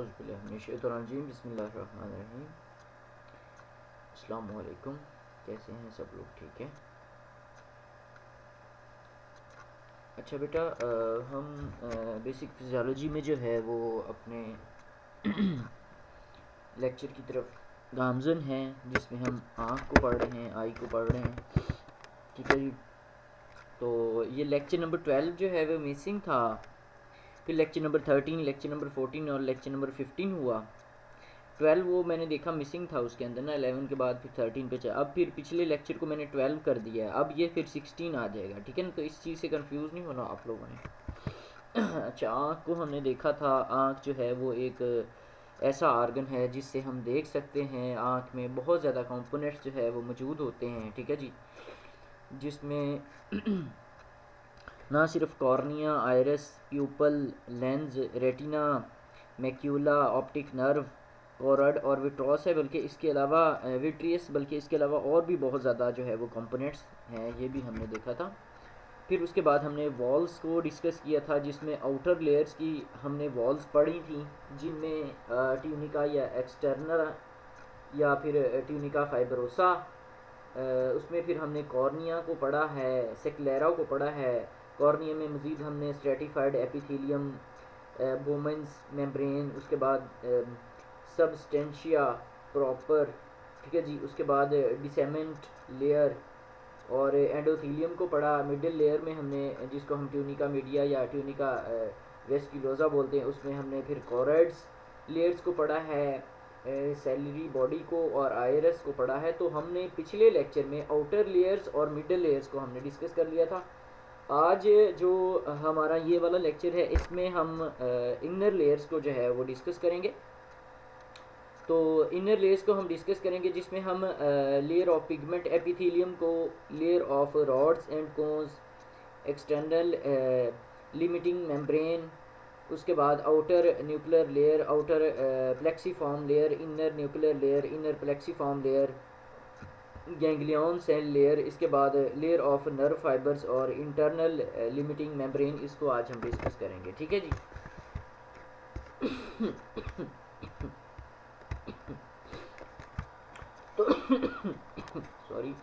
औज़ुबिल्लाहिमिनश्शैतानिर्रजीम बिस्मिल्लाहिर्रहमानिर्रहीम। अस्सलामु अलैकुम, कैसे हैं सब लोग? ठीक है। अच्छा बेटा, हम बेसिक फिजियोलॉजी में जो है वो अपने लेक्चर की तरफ गामज़न हैं, जिसमें हम आँख को पढ़ रहे हैं, आई को पढ़ रहे हैं। ठीक है जी। तो ये लेक्चर नंबर 12 जो है वो मिसिंग था, फिर लेक्चर नंबर 13, लेक्चर नंबर 14 और लेक्चर नंबर 15 हुआ। 12 वो मैंने देखा मिसिंग था उसके अंदर ना, 11 के बाद फिर 13 पे चला। अब फिर पिछले लेक्चर को मैंने 12 कर दिया है, अब ये फिर 16 आ जाएगा। ठीक है ना, तो इस चीज़ से कंफ्यूज नहीं होना आप लोगों ने। अच्छा, आँख को हमने देखा था। आँख जो है वो एक ऐसा आर्गन है जिससे हम देख सकते हैं। आँख में बहुत ज़्यादा कंपोनेंट्स जो है वो मौजूद होते हैं। ठीक है जी, जिसमें ना सिर्फ cornea, iris, pupil, lens, retina, macula, optic nerve, choroid और विट्रॉस है, बल्कि इसके अलावा विट्रियस, बल्कि इसके अलावा और भी बहुत ज़्यादा जो है वो कंपोनेंट्स हैं, ये भी हमने देखा था। फिर उसके बाद हमने वॉल्स को डिस्कस किया था, जिसमें आउटर लेयर्स की हमने वॉल्स पढ़ी थी, जिनमें ट्यूनिका या एक्सटर्नल या फिर ट्यूनिका फाइब्रोसा, उसमें फिर हमने कॉर्निया को पढ़ा है, सेक्लेरा को पढ़ा है। कॉर्निया में मज़ीद हमने स्ट्रेटिफाइड एपिथेलियम, बोमेंस मेम्ब्रेन, उसके बाद सबस्टेंशिया प्रॉपर, ठीक है जी, उसके बाद डिसेमेंट लेयर और एंडोथीलियम को पढ़ा। मिडिल लेयर में हमने, जिसको हम ट्यूनिका मीडिया या ट्यूनिका वेस्क्यूलोसा बोलते हैं, उसमें हमने फिर कोरड्स लेयर्स को पढ़ा है, सेलरी बॉडी को और आयरस को पढ़ा है। तो हमने पिछले लेक्चर में आउटर लेयर्स और मिडिल लेयर्स को हमने डिस्कस कर लिया था। आज जो हमारा ये वाला लेक्चर है, इसमें हम इनर लेयर्स को जो है वो डिस्कस करेंगे। तो इनर लेयर्स को हम डिस्कस करेंगे, जिसमें हम लेयर ऑफ पिगमेंट एपिथेलियम को, layer of rods and cones, external limiting membrane, उसके बाद outer nuclear layer, outer plexiform layer, inner nuclear layer, inner plexiform layer, ganglion cell layer, इसके बाद लेयर ऑफ नर्व फाइबर्स और internal limiting membrane, इसको आज हम discuss करेंगे। ठीक है जी। तो सॉरी।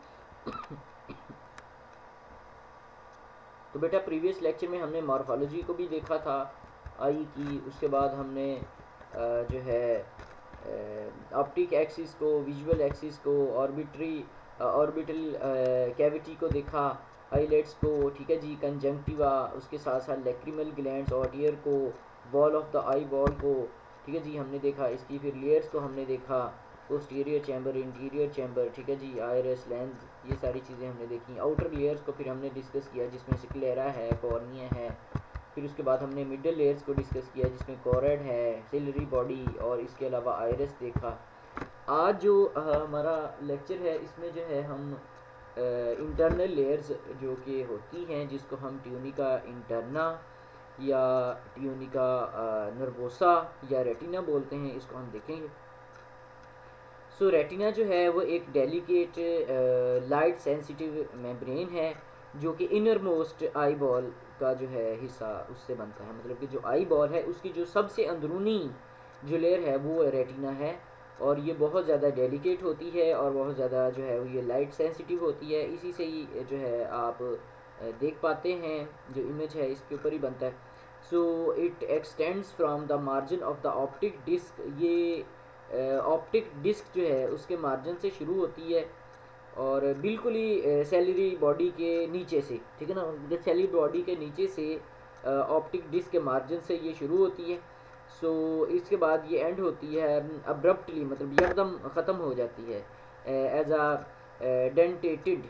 तो बेटा, प्रीवियस लेक्चर में हमने मॉर्फोलॉजी को भी देखा था, आई की। उसके बाद हमने जो है ऑप्टिक एक्सिस को, विजुअल एक्सिस को, ऑर्बिटल कैविटी को देखा, आईलेट्स को, ठीक है जी, कंजंक्टिवा, उसके साथ साथ लैक्रिमल ग्लैंड्स और ईयर को, wall of the eyeball को, ठीक है जी, हमने देखा। इसकी फिर लेयर्स को हमने देखा, पोस्टीरियर चैम्बर, इंटीरियर चैम्बर, ठीक है जी, आयरस, लेंस, ये सारी चीज़ें हमने देखी। आउटर लेयर्स को फिर हमने डिस्कस किया, जिसमें स्क्लेरा है, कॉर्निया है। फिर उसके बाद हमने मिडल लेयर्स को डिस्कस किया, जिसमें कोरड है, सिलरी बॉडी और इसके अलावा आयरस देखा। आज जो हमारा लेक्चर है, इसमें जो है हम इंटरनल लेयर्स जो कि होती हैं, जिसको हम ट्यूनिका इंटरना या ट्यूनिका नर्वोसा या रेटिना बोलते हैं, इसको हम देखेंगे। सो रेटिना जो है वो एक डेलिकेट लाइट सेंसिटिव मेम्ब्रेन है, जो कि इनर मोस्ट आई बॉल का जो है हिस्सा उससे बनता है। मतलब कि जो आई बॉल है उसकी जो सबसे अंदरूनी जो लेयर है वो रेटिना है, और ये बहुत ज़्यादा डेलिकेट होती है और बहुत ज़्यादा जो है वो ये लाइट सेंसिटिव होती है। इसी से ही जो है आप देख पाते हैं, जो इमेज है इसके ऊपर ही बनता है। So it extends from the margin of the optic disc, ये ऑप्टिक डिस्क जो है उसके मार्जिन से शुरू होती है और बिल्कुल ही सेलरी बॉडी के नीचे से, ठीक है ना, सेलरी बॉडी के नीचे से ऑप्टिक डिस्क के मार्जिन से ये शुरू होती है। सो इसके बाद ये एंड होती है अब्रप्टली, मतलब एकदम ख़त्म हो जाती है एज अ डेंटेटेड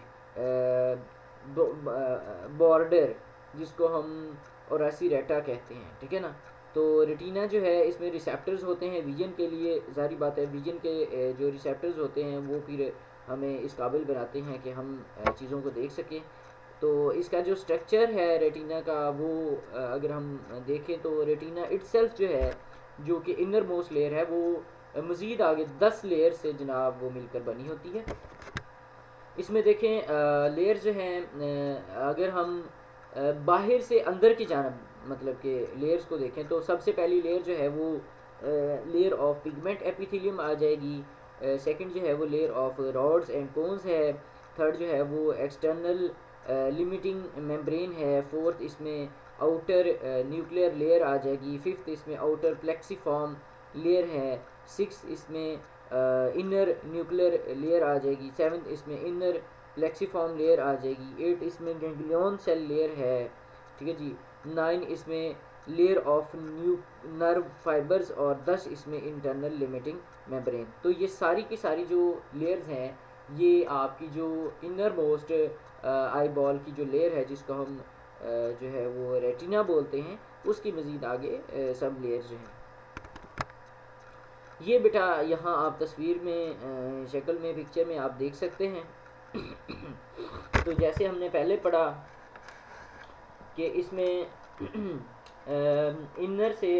बॉर्डर, जिसको हम ओरासी रेटा कहते हैं। ठीक है ना। तो रेटिना जो है, इसमें रिसेप्टर्स होते हैं विजन के लिए। जारी बात है, विजन के जो रिसेप्टर्स होते हैं वो फिर हमें इस काबिल बनाते हैं कि हम चीज़ों को देख सकें। तो इसका जो स्ट्रक्चर है रेटिना का, वो अगर हम देखें तो रेटिना इटसेल्फ जो है, जो कि इनर मोस्ट लेयर है, वो मज़ीद आगे 10 लेयर से जनाब वो मिलकर बनी होती है। इसमें देखें लेयर जो हैं, अगर हम बाहर से अंदर की जानब मतलब के लेयर्स को देखें, तो सबसे पहली लेयर जो है वो लेयर ऑफ पिगमेंट एपिथेलियम आ जाएगी। सेकंड जो है वो layer of rods and cones है। थर्ड जो है वो एक्सटर्नल लिमिटिंग मेम्ब्रेन है। फोर्थ इसमें आउटर न्यूक्लियर लेयर आ जाएगी। फिफ्थ इसमें आउटर प्लेक्सीफॉर्म लेयर है। सिक्स इसमें इनर न्यूक्लियर लेयर आ जाएगी। सेवन्थ इसमें इनर प्लेक्सीफॉर्म लेयर आ जाएगी। एट इसमें गैंग्लियन सेल लेयर है, ठीक है जी। 9 इसमें layer of new nerve fibres और 10 इसमें इंटरनल लिमिटिंग मेम्ब्रेन। तो ये सारी की सारी जो लेयर्स हैं ये आपकी जो इनर मोस्ट आई बॉल की जो लेयर है जिसको हम जो है वो रेटिना बोलते हैं, उसकी मज़ीद आगे सब लेयर्स जो हैं ये बेटा यहाँ आप तस्वीर में शक्ल में पिक्चर में आप देख सकते हैं। तो जैसे हमने पहले पढ़ा कि इसमें इनर से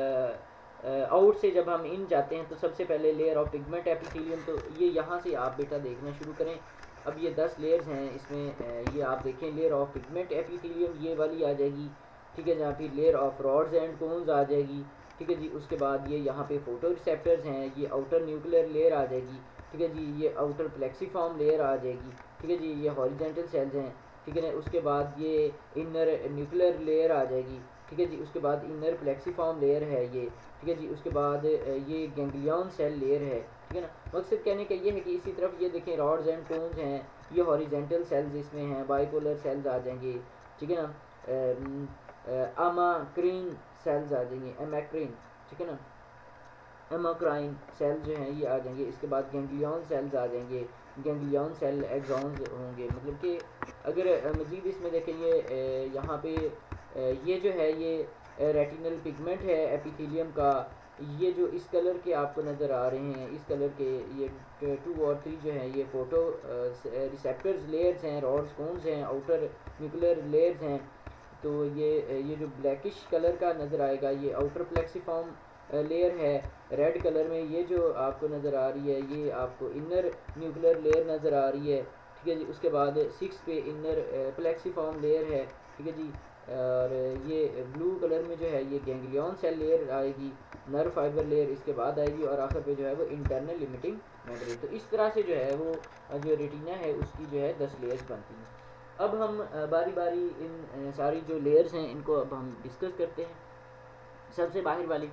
आउट से जब हम इन जाते हैं तो सबसे पहले लेयर ऑफ पिगमेंट एपिथेलियम, तो ये यहाँ से आप बेटा देखना शुरू करें। अब ये 10 लेयर्स हैं इसमें, ये आप देखें लेयर ऑफ पिगमेंट एपिथेलियम ये वाली आ जाएगी, ठीक है, जहाँ फिर layer of rods and cones आ जाएगी, ठीक है जी। उसके बाद ये यहाँ पे फोटो रिसेप्टर्स हैं, ये आउटर न्यूक्लियर लेयर आ जाएगी, ठीक है जी। ये आउटर प्लेक्सीफॉर्म लेयर आ जाएगी, ठीक है जी। ये हॉरिजॉन्टल सेल्स हैं, ठीक है ना। उसके बाद ये इनर न्यूक्लियर लेयर आ जाएगी, ठीक है जी। उसके बाद इनर प्लेक्सीफॉर्म लेयर है ये, ठीक है जी। उसके बाद ये गैंग्लियन सेल लेयर है, ठीक है ना। मकसद कहने का ये है कि इसी तरफ ये देखें रॉड्स एंड कोन्स हैं, ये हॉरिजॉन्टल सेल्स इसमें हैं, बाइपोलर सेल्स आ जाएंगे, ठीक है ना। अमाक्रीन सेल्स आ जाएंगे, एमेक्रीन, ठीक है ना। एमाक्राइन सेल्स जो हैं ये आ जाएंगे। इसके बाद गैंग्लियन सेल्स आ जाएंगे, गैंग्लियन सेल एक्सॉन्स होंगे। मतलब कि अगर मज़ीद इसमें देखें ये यहाँ पे ये जो है ये रेटिनल पिगमेंट है एपिथेलियम का, ये जो इस कलर के आपको नज़र आ रहे हैं, इस कलर के ये 2 और 3 जो हैं ये फोटो रिसेप्टर्स लेयर्स हैं, रॉड्स कोन्स हैं, आउटर न्यूक्लियर लेयर्स हैं। तो ये जो ब्लैकिश कलर का नज़र आएगा ये आउटर प्लेक्सीफॉर्म लेयर है। रेड कलर में ये जो आपको नज़र आ रही है ये आपको इनर न्यूक्लियर लेयर नज़र आ रही है, ठीक है जी। उसके बाद 6 पे इनर प्लेक्सीफॉर्म लेयर है, ठीक है जी। और ये ब्लू कलर में जो है ये गैंग्लियन सेल लेयर आएगी, नर्व फाइबर लेयर इसके बाद आएगी, और आखिर पे जो है वो इंटरनल लिमिटिंग मेम्ब्रेन। तो इस तरह से जो है वो जो रेटिना है उसकी जो है 10 लेयर्स बनती हैं। अब हम बारी बारी इन सारी जो लेयर्स हैं इनको अब हम डिस्कस करते हैं। सबसे बाहर वाली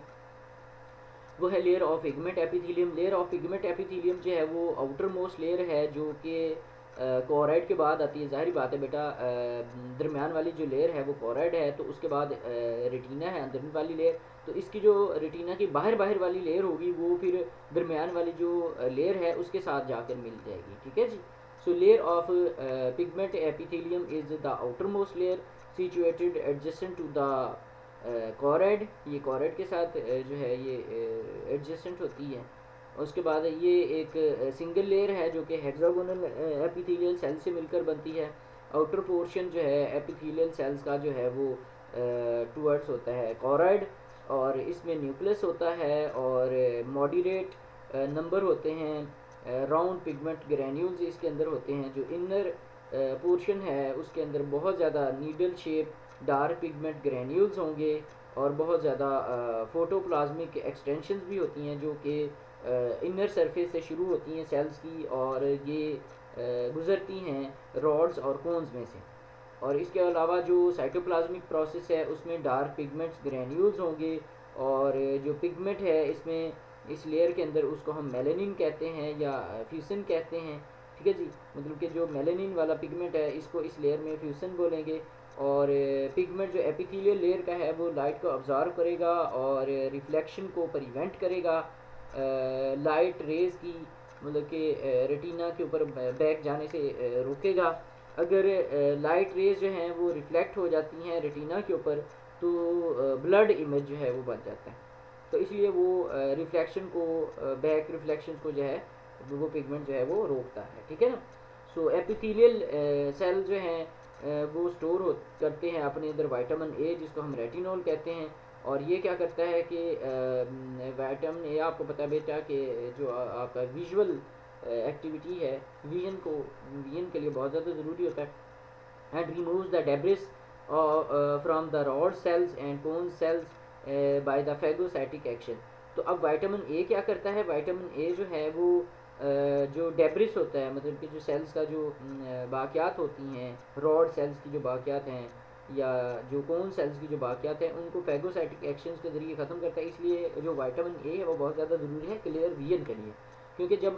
वो है layer of pigment epithelium. Layer of pigment epithelium जो है वो आउटर मोस्ट लेयर है जो कि कोराइड के बाद आती है। ज़ाहिर बात है बेटा दरमियान वाली जो लेयर है वो कोराइड है, तो उसके बाद रेटिना है अंदर वाली लेयर। तो इसकी जो रेटिना की बाहर वाली लेयर होगी वो फिर दरमियान वाली जो लेयर है उसके साथ जाकर मिल जाएगी, ठीक है जी। So layer of pigment epithelium is the outermost layer situated adjacent to the choroid. ये कोराइड के साथ जो है ये एडजेसेंट होती है। उसके बाद ये एक सिंगल लेयर है जो कि हेक्सागोनल एपिथेलियल सेल से मिलकर बनती है। आउटर पोर्शन जो है एपिथेलियल सेल्स का जो है वो टूवर्ड्स होता है कोराइड, और इसमें न्यूक्लियस होता है और मॉडरेट नंबर होते हैं राउंड पिगमेंट ग्रैन्यूल्स इसके अंदर होते हैं। जो इनर पोर्शन है उसके अंदर बहुत ज़्यादा needle shape dark pigment granules होंगे और बहुत ज़्यादा फोटोप्लाज्मिक एक्सटेंशंस भी होती हैं जो कि इनर सरफेस से शुरू होती हैं सेल्स की, और ये गुज़रती हैं रॉड्स और कोन्स में से। और इसके अलावा जो साइटोप्लाज्मिक प्रोसेस है उसमें डार्क पिगमेंट्स ग्रैन्यूल्स होंगे, और जो पिगमेंट है इसमें इस लेयर के अंदर उसको हम मेलानिन कहते हैं या फ्यूसन कहते हैं, ठीक है जी। मतलब कि जो मेलानिन वाला पिगमेंट है इसको इस लेयर में फ्यूसन बोलेंगे। और पिगमेंट जो एपिथेलियल लेयर का है वो लाइट को ऑब्जर्व करेगा और रिफ्लेक्शन को प्रिवेंट करेगा लाइट रेज़ की, मतलब कि रेटिना के ऊपर बैक जाने से रोकेगा। अगर लाइट रेज जो हैं वो रिफ्लेक्ट हो जाती हैं रेटिना के ऊपर तो ब्लड इमेज जो है वो बन जाता है। तो इसलिए वो रिफ्लेक्शन को बैक रिफ्लेक्शन को जो है वो पिगमेंट जो है वो रोकता है, ठीक है ना। सो एपिथेलियल सेल जो हैं वो स्टोर करते हैं अपने अंदर विटामिन ए जिसको हम रेटिनॉल कहते हैं। और ये क्या करता है कि विटामिन ए आपको पता है बेटा कि जो आपका विजुअल एक्टिविटी है विजन के लिए बहुत ज़्यादा ज़रूरी होता है। And removes the debris from the rod cells and cone cells by the phagocytic action. तो अब विटामिन ए क्या करता है, विटामिन ए जो है वो जो डेब्रिस होता है, मतलब कि जो सेल्स का जो बाकियात होती हैं, रॉड सेल्स की जो बाकियात हैं या जो कोन सेल्स की जो बाकियात हैं, उनको फैगोसाइटिक एक्शंस के ज़रिए ख़त्म करता है। इसलिए जो विटामिन ए है वो बहुत ज़्यादा ज़रूरी है क्लियर विजन के लिए, क्योंकि जब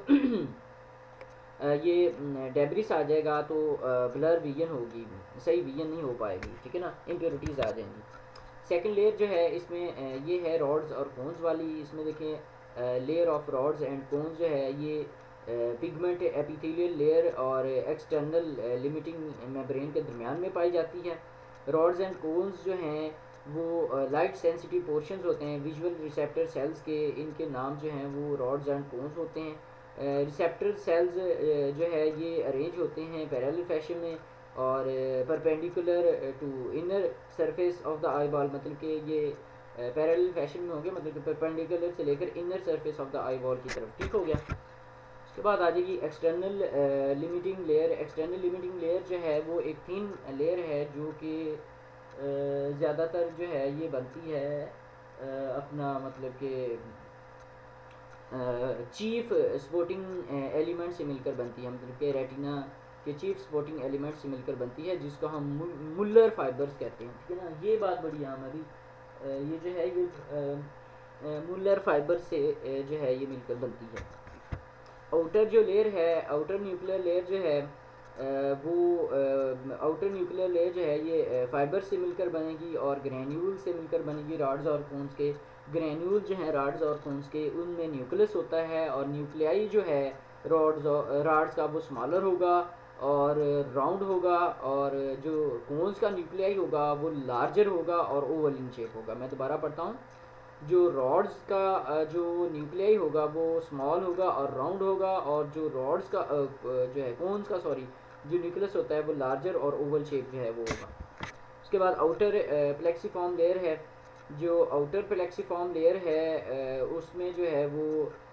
ये डेब्रिस आ जाएगा तो ब्लर विजन होगी, सही विजन नहीं हो पाएगी, ठीक है ना, इम्प्योरिटीज़ आ जाएंगी। सेकंड लेयर जो है इसमें ये है रॉड्स और कोन्स वाली। इसमें देखें layer of rods and cones जो है ये पिगमेंट एपिथेलियल लेयर और एक्सटर्नल लिमिटिंग मेम्ब्रेन के दरमियान में पाई जाती है। रॉड्स एंड कोन्स जो हैं वो लाइट सेंसिटिव पोर्शंस होते हैं विजुअल रिसेप्टर सेल्स के, इनके नाम जो हैं वो रॉड्स एंड कोन्स होते हैं। रिसेप्टर सेल्स जो है ये अरेंज होते हैं पैरेलल फैशन में और perpendicular to inner surface of the eyeball, मतलब कि ये पैरेलल फैशन में होंगे, मतलब कि परपेंडिकुलर से लेकर inner surface of the eyeball की तरफ, ठीक हो गया। उसके बाद आ जाएगी external limiting layer. External limiting layer जो है वो एक थिन लेयर है जो कि ज़्यादातर जो है ये बनती है अपना मतलब कि चीफ स्पोर्टिंग एलिमेंट से मिलकर बनती है, मतलब कि रेटिना के चीफ स्पोर्टिंग एलिमेंट से मिलकर बनती है, जिसको हम मुल्लर फाइबर्स कहते हैं, ठीक है ना। ये बात बड़ी आम है अभी, ये जो है ये मुल्लर फाइबर से जो है ये मिलकर बनती है। आउटर जो लेयर है, आउटर न्यूक्लियर लेयर जो है वो आउटर न्यूक्लियर लेयर जो है ये फाइबर से मिलकर बनेगी और ग्रैन्यूल से मिलकर बनेगी। रॉड्स और कोन्स के ग्रैन्यूल जो हैं रॉड्स और कोन्स के, उनमें न्यूक्लियस होता है और न्यूक्लियाई जो है रॉड्स का वो स्मॉलर होगा और राउंड होगा, और जो कोन्स का न्यूक्लियाई होगा वो लार्जर होगा और ओवल इन शेप होगा। मैं दोबारा पढ़ता हूँ, जो रॉड्स का जो न्यूक्लियाई होगा वो स्मॉल होगा और राउंड होगा, और जो रॉड्स का जो है कोन्स का सॉरी जो न्यूक्लियस होता है वो लार्जर और ओवल शेप जो है वो होगा। उसके बाद आउटर प्लेक्सीफॉर्म लेयर है। जो आउटर प्लेक्सीफॉर्म लेयर है उसमें जो है वो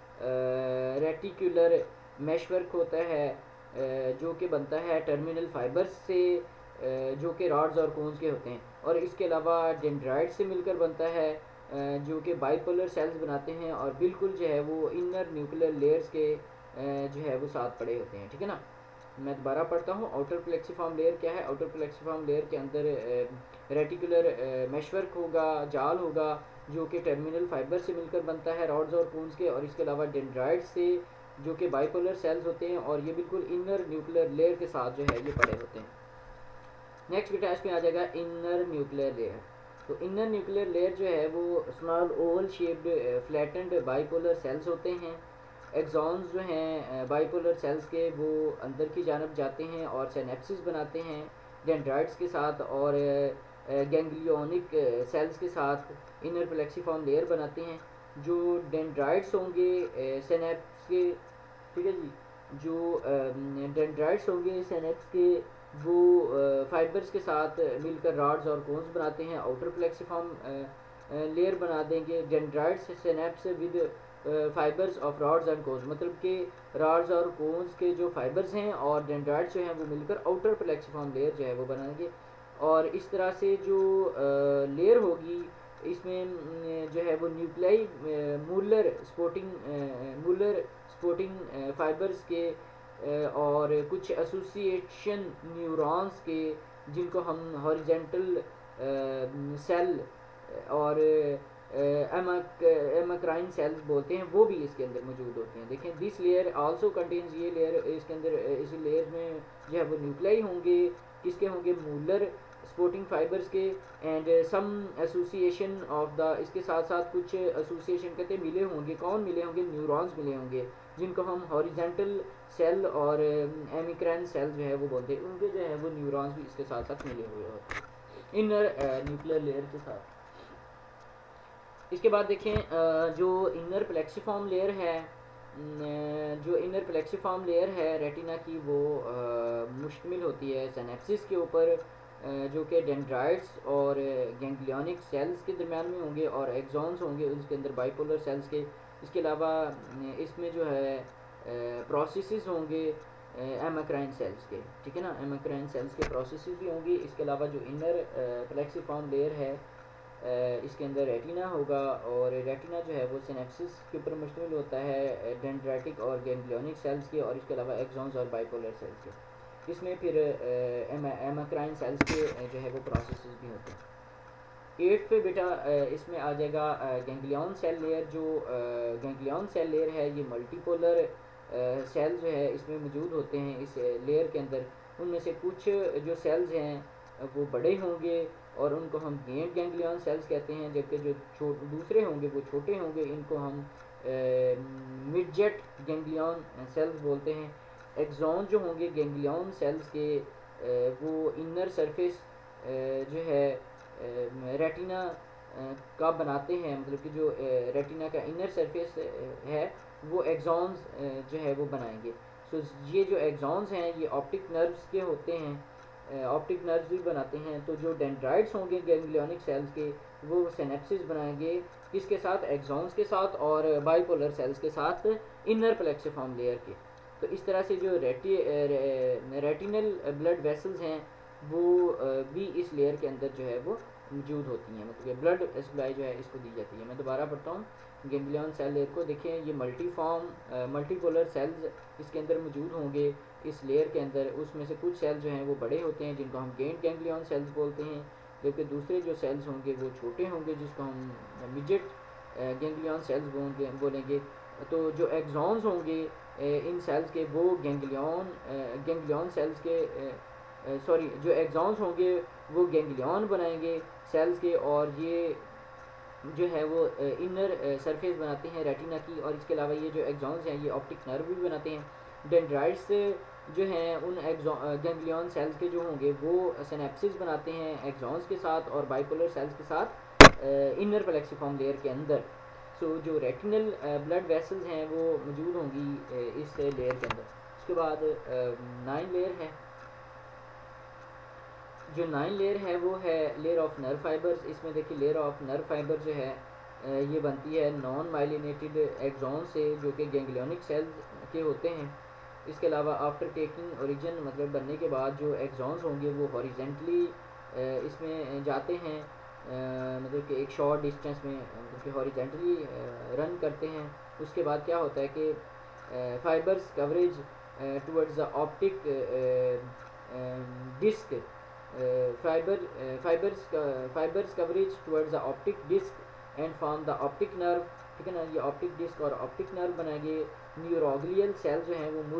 रेटिकुलर मैशवर्क होता है जो कि बनता है टर्मिनल फाइबर्स से जो कि रॉड्स और कोन्स के होते हैं, और इसके अलावा डेंड्राइट से मिलकर बनता है जो कि बाइपोलर सेल्स बनाते हैं और बिल्कुल जो है वो इनर न्यूक्लियर लेयर्स के जो है वो साथ पड़े होते हैं, ठीक है ना। मैं दोबारा पढ़ता हूँ, आउटर प्लेक्सीफॉर्म लेयर क्या है। आउटर प्लेक्सीफॉर्म लेयर के अंदर रेटिकुलर मैशवर्क होगा, जाल होगा जो कि टर्मिनल फाइबर से मिलकर बनता है रॉड्स और कोन्स के, और इसके अलावा डेंड्राइट से जो कि बाइपोलर सेल्स होते हैं और ये बिल्कुल इनर न्यूक्लियर लेयर के साथ जो है ये पड़े होते हैं। नेक्स्ट बेटा इसमें आ जाएगा इनर न्यूक्लियर लेयर। तो इनर न्यूक्लियर लेयर जो है वो small oval shaped flattened bipolar cells होते हैं। एक्सॉन्स जो हैं बाइपोलर सेल्स के वो अंदर की जानब जाते हैं और सिनेप्सिस बनाते हैं डेंड्राइट्स के साथ, और गैंग्लियोनिक सेल्स के साथ इनर प्लेक्सीफॉर्म लेयर बनाते हैं। जो डेंड्राइट्स होंगे सिनेप्स के, ठीक है जी, जो डेंड्राइट्स होंगे सिनेप्स के वो फाइबर्स के साथ मिलकर रॉड्स और कोन्स बनाते हैं, आउटर प्लेक्सीफॉर्म लेयर बना देंगे। Dendrites synapse with fibres of rods and cones, मतलब कि रॉड्स और कोन्स के जो फाइबर्स हैं और डेंड्राइट्स जो हैं वो मिलकर आउटर प्लेक्सीफॉर्म लेयर जो है वो बनाएंगे। और इस तरह से जो लेयर होगी इसमें जो है वो न्यूक्लियाई मूलर स्पोर्टिंग फाइबर्स के और कुछ एसोसिएशन न्यूरॉन्स के, जिनको हम हॉरिजेंटल सेल और एमाक्राइन सेल्स बोलते हैं, वो भी इसके अंदर मौजूद होते हैं। देखें दिस लेयर आल्सो कंटेन्स, ये लेयर इसके अंदर इस लेयर में जो है वो न्यूक्लियाई होंगे, किसके होंगे, मूलर स्पोर्टिंग फाइबर्स के, and some association of the, इसके साथ साथ कुछ एसोसिएशन कहते मिले होंगे, कौन मिले होंगे, न्यूरॉन्स मिले होंगे, जिनको हम हॉरिजेंटल सेल और एमिक्राइन सेल जो है वो बोलते हैं, उनके जो है वो न्यूरॉन्स भी इसके साथ साथ मिले हुए होते हैं इनर न्यूक्लियर लेयर के साथ। इसके बाद देखें जो इनर प्लेक्सीफॉर्म लेयर है, जो इनर प्लेक्सीफॉर्म लेयर है रेटिना की, वो मुश्तमिल होती है सिनेप्सिस के ऊपर जो कि डेंड्राइट्स और गैंग्लियोनिक सेल्स के दरमियान में होंगे, और एक्सॉन्स होंगे उसके अंदर बाइपोलर सेल्स के। इसके अलावा इसमें जो है प्रोसेसेस होंगे एमाक्राइन सेल्स के, ठीक है ना, एमाक्राइन सेल्स के प्रोसेसेस भी होंगे। इसके अलावा जो इनर प्लेक्सीफॉर्म लेयर है इसके अंदर रेटिना होगा, और रेटिना जो है वो सिनेप्सिस के ऊपर मुश्तमिल होता है, डेंड्राइटिक और गैंग्लियोनिक सेल्स के, और इसके अलावा एक्सॉन्स और बाइपोलर सेल्स के। इसमें फिर एमाक्राइन सेल्स के जो है वो प्रोसेसेस भी होते हैं। 8 पे बेटा इसमें आ जाएगा गैंग्लियन सेल लेयर। जो गैंग्लियन सेल लेयर है ये मल्टीपोलर सेल जो है इसमें मौजूद होते हैं इस लेयर के अंदर। उनमें से कुछ जो सेल्स हैं वो बड़े होंगे और उनको हम गेंट गैंग्लियन सेल्स कहते हैं, जबकि जो दूसरे होंगे वो छोटे होंगे, इनको हम मिडजेट गैंग्लियन सेल्स बोलते हैं। एक्सॉन जो होंगे गैंग्लियन सेल्स के वो इनर सरफेस जो है रेटिना का बनाते हैं, मतलब कि जो रेटिना का इनर सरफेस है वो एक्सॉन्स जो है वो बनाएंगे। सो ये जो एक्सॉन्स हैं ये ऑप्टिक नर्व्स के होते हैं, ऑप्टिक नर्व्स भी बनाते हैं। तो जो डेंड्राइट्स होंगे गैंग्लियोनिक सेल्स के वो सिनेप्सिस बनाएंगे किसके साथ, एक्सॉन्स के साथ, और बाइपोलर सेल्स के साथ इनर प्लेक्सिफॉर्म लेयर के। तो इस तरह से जो रेटिनल ब्लड वेसल्स हैं वो भी इस लेयर के अंदर जो है वो मौजूद होती हैं, मतलब ये ब्लड सप्लाई जो है इसको दी जाती है। मैं दोबारा पढ़ता हूँ, गैंग्लियन सेल लेयर को देखें, ये मल्टीपोलर सेल्स इसके अंदर मौजूद होंगे इस लेयर के अंदर। उसमें से कुछ सेल्स जो हैं वो बड़े होते हैं जिनको हम गेंट गैंग्लियन सेल्स बोलते हैं, जबकि दूसरे जो सेल्स होंगे वो छोटे होंगे जिसको हम मिडजेट गैंग्लियन सेल्स बोलेंगे। तो जो एक्सॉन्स होंगे इन सेल्स के वो गैंग्लियन सेल्स के जो एक्सॉन्स होंगे वो गैंग्लियन बनाएंगे सेल्स के, और ये जो है वो इनर सरफेस बनाते हैं रेटिना की। और इसके अलावा ये जो एक्सॉन्स हैं ये ऑप्टिक नर्व भी बनाते हैं। डेंड्राइट्स जो हैं उन गैंग्लियन सेल्स के जो होंगे वो सिनेप्सिस बनाते हैं एक्सॉन्स के साथ और बाइपोलर सेल्स के साथ इनर प्लेक्सिफॉर्म लेयर के अंदर। सो जो रेटिनल ब्लड वेसल्स हैं वो मौजूद होंगी इस लेयर के अंदर। उसके बाद 9 लेयर है। जो 9 लेयर है वो है लेयर ऑफ नर्व फाइबर्स। इसमें देखिए लेयर ऑफ नर्व फाइबर जो है ये बनती है नॉन माइलिनेटेड एक्सॉन से जो कि गैंग्लियोनिक सेल्स के होते हैं। इसके अलावा आफ्टर टेकिंग ओरिजिन मतलब बनने के बाद जो एक्सॉन्स होंगे वो हॉरिजेंटली इसमें जाते हैं, मतलब कि एक शॉर्ट डिस्टेंस में मतलब कि हॉरिजेंटली रन करते हैं। उसके बाद क्या होता है कि fibres converge towards the optic disc fibres converge towards the optic disc and form the optic nerve. ठीक है ना, ये ऑप्टिक डिस्क और ऑप्टिक नर्व बनाएंगे। न्यूरोग्लियल सेल जो हैं वो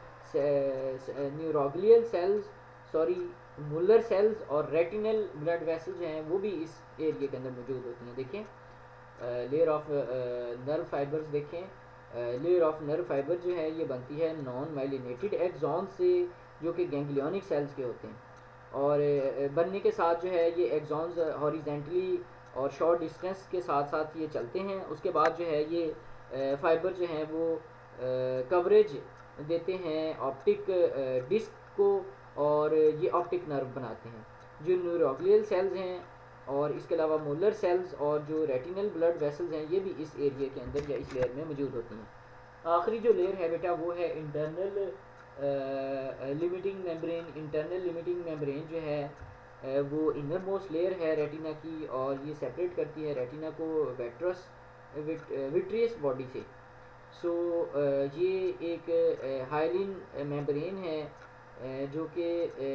मुलर सेल्स और रेटिनल ब्लड वेसल्स जो हैं वो भी इस एरिया के अंदर मौजूद होती हैं। देखें लेयर ऑफ नर्व फाइबर्स, देखें लेयर ऑफ नर्व फाइबर जो है ये बनती है नॉन माइलिनेटेड एक्सॉन से जो कि गैंग्लियोनिक सेल्स के होते हैं, और बनने के साथ जो है ये एक्सॉन्स हॉरिजेंटली और शॉर्ट डिस्टेंस के साथ साथ ये चलते हैं। उसके बाद जो है ये फाइबर जो हैं वो कवरेज देते हैं ऑप्टिक डिस्क को, और ये ऑप्टिक नर्व बनाते हैं। जो न्यूरोग्लियल सेल्स हैं और इसके अलावा मोलर सेल्स और जो रेटिनल ब्लड वेसल्स हैं ये भी इस एरिया के अंदर या इस लेयर में मौजूद होती हैं। आखिरी जो लेयर है बेटा वो है internal limiting membrane. Internal limiting membrane जो है वो इनर मोस्ट लेयर है रेटिना की, और ये सेपरेट करती है रेटिना को विट्रियस बॉडी से। सो ये एक हाइलिन मेम्ब्रेन है जो कि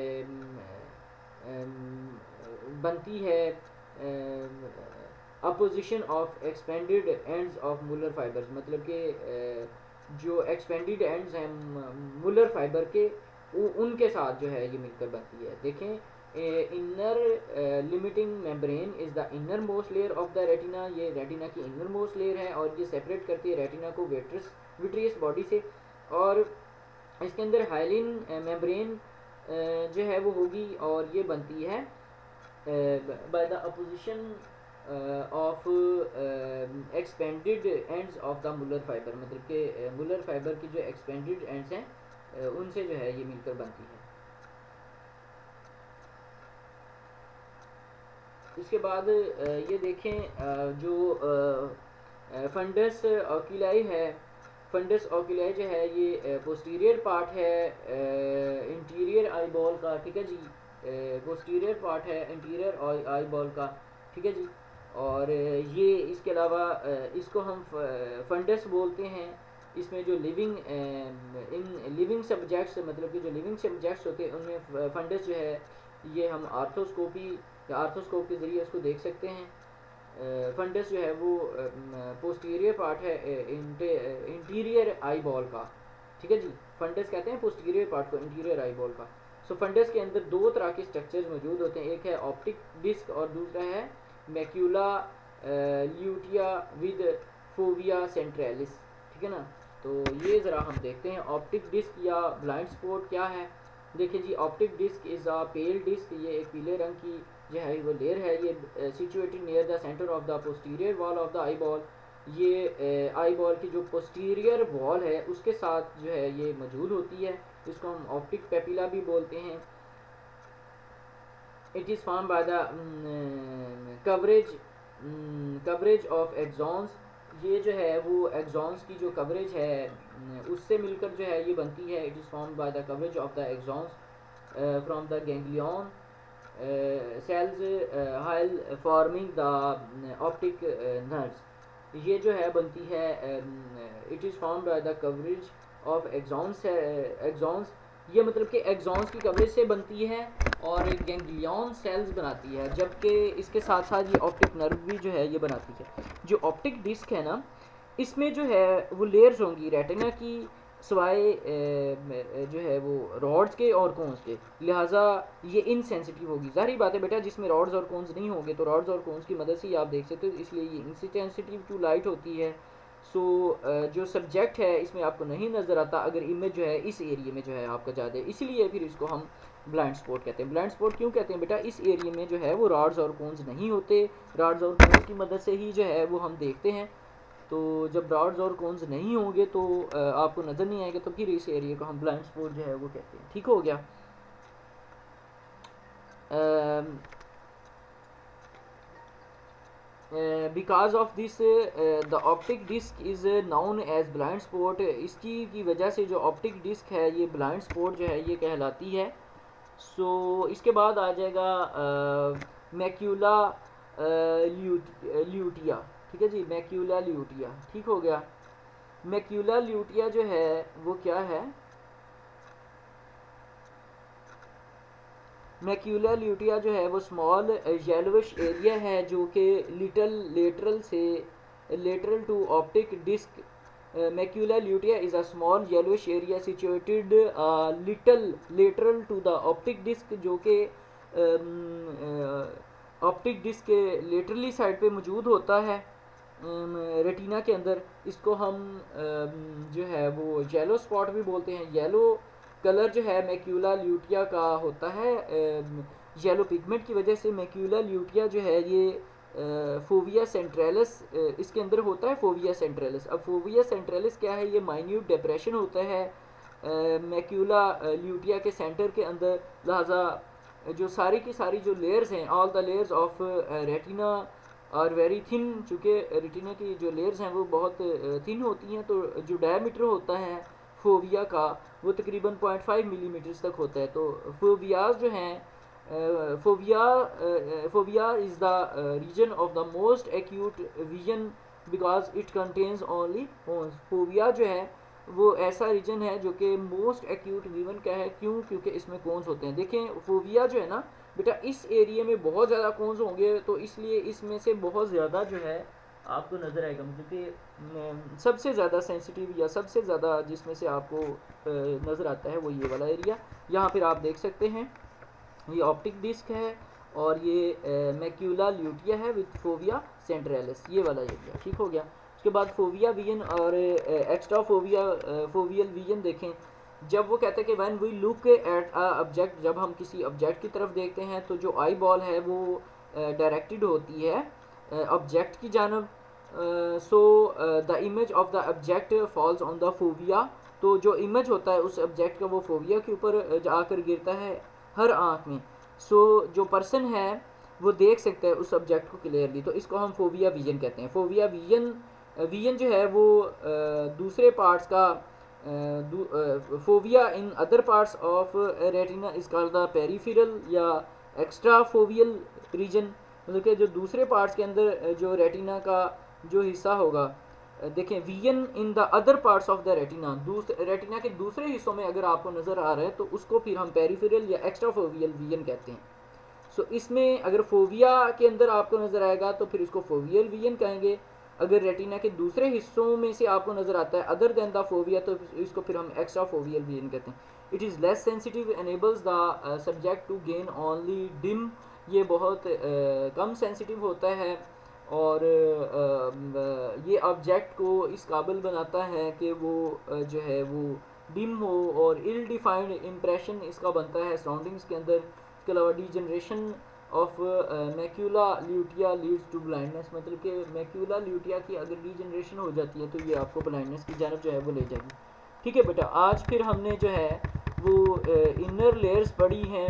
बनती है apposition of expanded ends of Muller fibres, मतलब कि जो एक्सपेंडेड एंड्स हैं मुलर फाइबर के उनके साथ जो है ये मिलकर बनती है। देखें inner limiting membrane is the innermost layer of the retina. ये रेटिना की इनर मोस्ट लेयर है और ये सेपरेट करती है रेटिना को विट्रियस बॉडी से। और इसके अंदर हाइलिन मेम्ब्रेन जो है वो होगी और ये बनती है by the apposition of expanded ends of the Muller fibre, मतलब कि मुलर फाइबर की जो एक्सपेंडेड एंड्स हैं उनसे जो है ये मिलकर बनती है। इसके बाद ये देखें जो फंडस ऑक्यूलाई है। फंडस ऑक्यूलाई जो है ये पोस्टीरियर पार्ट है इंटीरियर आई बॉल का, ठीक है जी। पोस्टीरियर पार्ट है इंटीरियर आई बॉल का, ठीक है जी। और ये इसके अलावा इसको हम फंडस बोलते हैं। इसमें जो लिविंग सब्जेक्ट्स, मतलब कि जो लिविंग सब्जेक्ट्स होते हैं उनमें फंडस जो है ये हम आर्थोस्कोपी या आर्थोस्कोप के ज़रिए इसको देख सकते हैं। फंडस जो है वो पोस्टीरियर पार्ट है इंटीरियर आई बॉल का, ठीक है जी। फंडस कहते हैं पोस्टीरियर पार्ट को, इंटीरियर आई बॉल का। सो फंडस के अंदर दो तरह के स्ट्रक्चर्स मौजूद होते हैं, एक है ऑप्टिक डिस्क और दूसरा है macula lutea with fovea centralis, ठीक है ना। तो ये ज़रा हम देखते हैं ऑप्टिक डिस्क या ब्लाइंड स्पॉट क्या है। देखिए जी, optic disc is a pale disc, ये एक पीले रंग की जो है वो लेयर है। ये situated near the centre of the posterior wall of the eyeball. ये आई बॉल की जो पोस्टीरियर वॉल है उसके साथ जो है ये मौजूद होती है। इसको हम ऑप्टिक पेपिला भी बोलते हैं। It is form by the converge of axons. ये जो है वो एक्सॉन्स की जो कवरेज है उससे मिलकर जो है ये बनती है। It is form by the converge of the axons from the ganglion cells while forming the optic nerves. ये जो है बनती है, it is form by the converge of axons. ये मतलब कि एक्सॉन्स की कवरेज से बनती है और गैंग्लियन सेल्स बनाती है, जबकि इसके साथ साथ ये ऑप्टिक नर्व भी जो है ये बनाती है। जो ऑप्टिक डिस्क है ना, इसमें जो है वो लेयर्स होंगी रेटिना की, सिवाय जो है वो रॉड्स के और कोन्स के, लिहाजा ये इनसेंसिटिव होगी। ज़ाहिर बात है बेटा, जिसमें रॉड्स और कोन्स नहीं होंगे तो रॉड्स और कोन्स की मदद से ही आप देख सकते हो, इसलिए ये इनसेंसिटिव टू लाइट होती है। सो जो सब्जेक्ट है इसमें आपको नहीं नज़र आता अगर इमेज जो है इस एरिया में जो है आपका ज़्यादा है, इसलिए फिर इसको हम ब्लाइंड स्पॉट कहते हैं। ब्लाइंड स्पॉट क्यों कहते हैं बेटा? इस एरिया में जो है वो रॉड्स और कोन्स नहीं होते, रॉड्स और कोन्स की मदद से ही जो है वो हम देखते हैं। तो जब रॉड्स और कोन्स नहीं होंगे तो आपको नज़र नहीं आएगा, तो फिर इस एरिया को हम ब्लाइंड स्पॉट जो है वो कहते हैं। ठीक हो गया। Because of this the optic disc is known as blind spot. इसकी की वजह से जो ऑप्टिक डिस्क है ये ब्लाइंड स्पॉट जो है ये कहलाती है। सो इसके बाद आ जाएगा मैक्यूला ल्यूटिया, ठीक है जी, मैक्यूला ल्यूटिया। ठीक हो गया। मैक्यूला ल्यूटिया जो है वो क्या है? मैक्यूला ल्यूटिया जो है वो स्मॉल येलोविश एरिया है जो कि lateral to optic disc. Macula lutea is a small yellowish area situated little lateral to the optic disc, जो कि ऑप्टिक डिस्क के लेटरली साइड पे मौजूद होता है रेटिना के अंदर। इसको हम जो है वो येलो स्पॉट भी बोलते हैं। येलो कलर जो है मैक्यूला ल्यूटिया का होता है येलो पिगमेंट की वजह से। मैक्यूला ल्यूटिया जो है ये फोविया सेंट्रैलिस इसके अंदर होता है, फोविया सेंट्रैलिस। अब फोविया सेंट्रैलिस क्या है? ये माइन्यूट डिप्रेशन होता है मैक्यूला ल्यूटिया के सेंटर के अंदर। लिहाजा जो सारी की सारी जो लेयर्स हैं, all the layers of retina और वेरी थिन, चूँकि रेटिना की जो लेयर्स हैं वो बहुत थिन होती हैं, तो जो डायमीटर होता है फोविया का वो तकरीबन 0.5 मिलीमीटर तक होता है। तो फोवियाज जो हैं fovea is the region of the most acute vision because it contains only cones. Fovea जो है वो ऐसा रीजन है जो कि मोस्ट एक्यूट विजन का है। क्यों? क्योंकि इसमें कोन्स होते हैं। देखें फोविया जो है ना बेटा, इस एरिया में बहुत ज़्यादा कोन्स होंगे, तो इसलिए इसमें से बहुत ज़्यादा जो है आपको नज़र आएगा, मतलब कि सबसे ज़्यादा सेंसिटिव या सबसे ज़्यादा जिसमें से आपको नज़र आता है वो ये वाला एरिया। यहाँ पर आप देख सकते हैं ये ऑप्टिक डिस्क है और ये मैक्यूला ल्यूटिया है विथ फोविया सेंट्रैलिस, ये वाला एरिया। ठीक हो गया। उसके बाद फोविया विजन और एक्स्ट्रा फोवियल विजन देखें। जब वो कहते हैं कि when we look at a object, जब हम किसी ऑब्जेक्ट की तरफ देखते हैं तो जो आई बॉल है वो डायरेक्टेड होती है ऑब्जेक्ट की जानब। So the image of the object falls on the fovea. तो जो इमेज होता है उस ऑब्जेक्ट का वो फोविया के ऊपर जाकर गिरता है हर आँख में। सो जो पर्सन है वो देख सकता है उस ऑब्जेक्ट को क्लियरली, तो इसको हम फोविया विजन कहते हैं। फोविया विजन जो है वो दूसरे पार्ट्स का fovea in other parts of retina is called the peripheral या एक्स्ट्रा फोवियल रीजन। मतलब कि जो दूसरे पार्ट्स के अंदर जो रेटिना का जो हिस्सा होगा, देखें vision in the other parts of the retina, retina के दूसरे हिस्सों में अगर आपको नज़र आ रहा है तो उसको फिर हम पेरिफेरल या एक्स्ट्रा फोवियल विजन कहते हैं। सो इसमें अगर फोविया के अंदर आपको नज़र आएगा तो फिर इसको फोवियल विजन कहेंगे। अगर रेटिना के दूसरे हिस्सों में से आपको नज़र आता है अदर देन द फोविया तो इसको फिर हम एक्स्ट्रा फोवियल विजन कहते हैं। It is less sensitive, enables the subject to gain only dim, ये बहुत कम सेंसिटिव होता है और ये ऑब्जेक्ट को इस काबिल बनाता है कि वो जो है वो डिम हो और इल डिफाइंड इम्प्रेशन इसका बनता है सराउंडिंग्स के अंदर। इसके अलावा degeneration of macula lutea leads to blindness, मतलब कि मैक्यूला ल्यूटिया की अगर डीजनरेशन हो जाती है तो ये आपको ब्लाइंडनेस की जानब जो है वो ले जाएगी। ठीक है बेटा, आज फिर हमने जो है वो इनर लेयर्स पढ़ी हैं,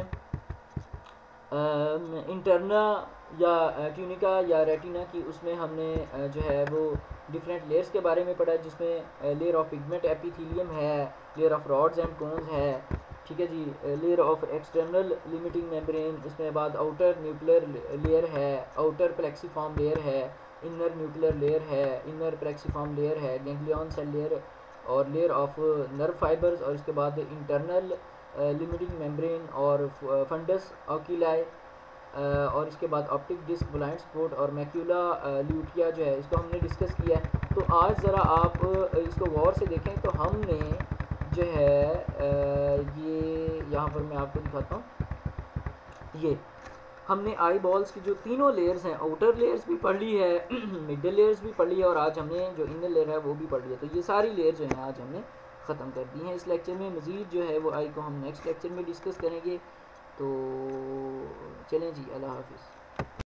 इंटरना या ट्यूनिका या रेटिना की, उसमें हमने जो है वो डिफरेंट लेयर्स के बारे में पढ़ा, जिसमें लेयर ऑफ पिगमेंट एपिथेलियम है, layer of rods and cones है, ठीक है जी, layer of external limiting membrane, इसमें बाद आउटर न्यूक्लियर लेयर है, आउटर प्लेक्सीफॉर्म लेयर है, इनर न्यूक्लियर लेयर है, इनर प्लेक्सीफॉर्म लेयर है, गैंग्लियन सेल लेयर और लेयर ऑफ नर्व फाइबर्स, और इसके बाद इंटरनल लिमिटिंग मेम्ब्रेन और फंडस ऑक्यूलाई, और इसके बाद ऑप्टिक डिस्क, ब्लाइंड स्पॉट और मैक्यूला ल्यूटिया जो है इसको हमने डिस्कस किया है। तो आज ज़रा आप इसको गौर से देखें तो हमने जो है ये यहाँ पर मैं आपको दिखाता हूँ, ये हमने आई बॉल्स की जो तीनों लेयर्स हैं, आउटर लेयर्स भी पढ़ ली है, मिडल लेयर्स भी पढ़ ली है और आज हमने जो इनर लेयर है वो भी पढ़ लिया। तो ये सारी लेयर जो है आज हमने ख़त्म कर दी हैं इस लेक्चर में। मज़ीद जो है वो आई को हम नेक्स्ट लेक्चर में डिस्कस करेंगे। तो चलें जी, अल्लाह हाफिज़।